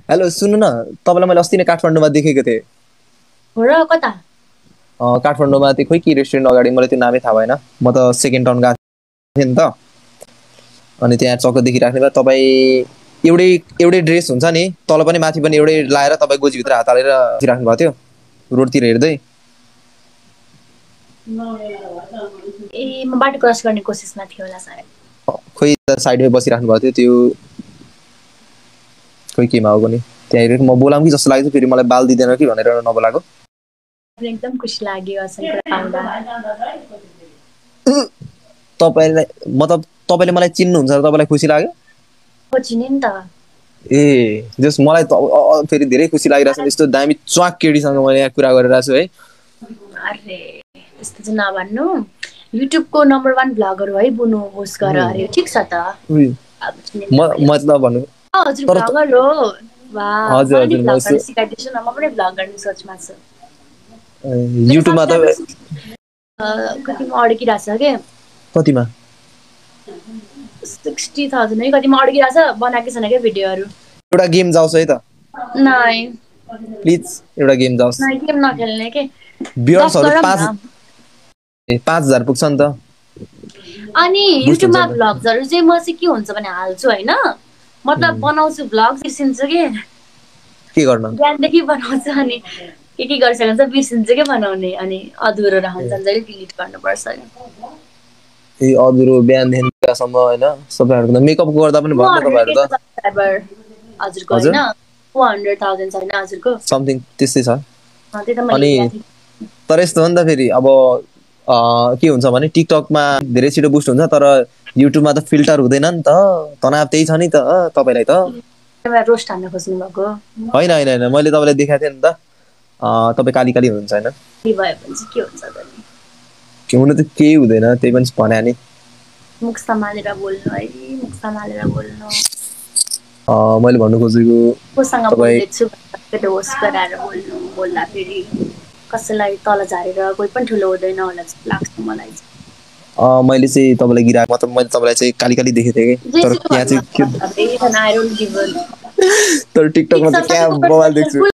Hello सुन्नु न, तपाईँलाई मैले अस्ति नै काठमाडौँमा देखेको थिएँ। हो र कता? काठमाडौँमा त्यो खोइ के रेस्टुरेन्ट अगाडि, मलाई त्यो नामै थाहा भएन। म त सेकेन्ड टाउन गएको थिएँ नि त, अनि त्यहाँ चक्क देखिराख्ने भए तपाईँ एउटै एउटै ड्रेस हुन्छ नि, तल पनि माथि पनि एउटै लाएर तपाईँ गोजीभित्र हात हालेर राख्नु भएको थियो रोडतिर हेर्दै। ए म बाटो क्रस गर्ने कोसिसमा थियो होला सायद। खोइ साइडमै बसिराख्नु भएको थियो, त्यो खोइ केमा हो पनि। त्यहाँ हेरेको म बोलाऊँ कि जस्तो लाग्यो, फेरि मलाई बाल दिँदैन कि भनेर नबोलाएको। एकदम खुसी लाग्यो असन कुरा पाउँदा। तपाईँलाई मतलब तपाईँले मलाई चिन्नुहुन्छ र तपाईँलाई खुसी लाग्यो? हो चिने नि त। ए जस मलाई त फेरि धेरै खुसी लागिरहेको छ। यस्तो दामी च्वाक केटीसँग मैले यहाँ कुरा गरिरहेको छु है। अरे त्यस्तो चाहिँ नभन्नु। युट्युबको नम्बर 1 भ्लगर हो है बुनु होस्ट गर अरे ठिक छ त। अब चिने नि तपाईँले। मतलब भन्नु हजुर तर भ्लगर हो। वाह हजुर मलाई नि हजुर भ्लग गर्न सिकाइदिन्छु न, म पनि भ्लग गर्ने सोचमा छु। मेरो युट्युबमा त कतिमा अड्किरहेछ के? कतिमा? 60,000 है कतिमा अड्किरहेछ, बनाएकै छैन क्या भिडियोहरू। एउटा गेम जाओस् है त नाइ प्लिज, एउटा गेम जाओस्। नाइ गेम नखेल्ने के। गफ भ्युअर्सहरू गरौँ 5 न। 5,000 पुग्छ नि त। अनि बुस्ट हुन्छ युट्युबमा नि भ्लग्सहरू चाहिँ म चाहिँ के हुन्छ भने हाल्छु होइन, मतलब बनाउँछु भ्लग बिर्सिन्छु के गर्न। बिहानदेखि बनाउँछु अनि के गरिसकेको हुन्छ बिर्सिन्छु के बनाउने, अनि अधुरो रहन्छ, जहिले डिलिट गर्नुपर्छ। ए अधुरो बिहानदेखि बेलुकासम्म होइन सबैहरूको त मेकअप गर्दा पनि भयो नि त तपाईँहरू त। सब्सक्राइबर हजुरको हजुर होइन 400,000 छ होइन हजुरको? समथिङ त्यस्तै छ। त्यही त मैले अनि हेरेको थिएँ। तर यस्तो हो नि त फेरि अब के हुन्छ भने टिकटकमा धेरै छिटो बुस्ट हुन्छ, तर युट्युबमा त फिल्टर हुँदैन नि त। तनाव त्यही छ नि त तपाईँलाई त। रोस्ट हान्न खोज्नु भएको? होइन होइन होइन, मैले तपाईँलाई देखाएको थिएँ नि त। तपाईँ काली काली हुनुहुन्छ होइन? के भयो भने चाहिँ के हुन्छ त नि? हुनु त केही हुँदैन, त्यही पनि भने नि। मुख सम्हालेर बोल्नु है, मुख सम्हालेर बोल्नु। मैले भन्नु खोजेको कोसँग तपाईँ बोल्दैछु भनेर होस गराएर बोल्नु, बोल्दा फेरि कसैलाई तल झारेर कोही पनि ठुलो हुँदैन होला जस्तो लाग्छ मलाई चाहिँ। मैले चाहिँ तपाईँलाई गिराएको, मतलब मैले तपाईँलाई चाहिँ काली काली देखेको थिएँ कि, तर यहाँ चाहिँ I don't give a तर टिकटकमा चाहिँ क्या बवाल देख्छु।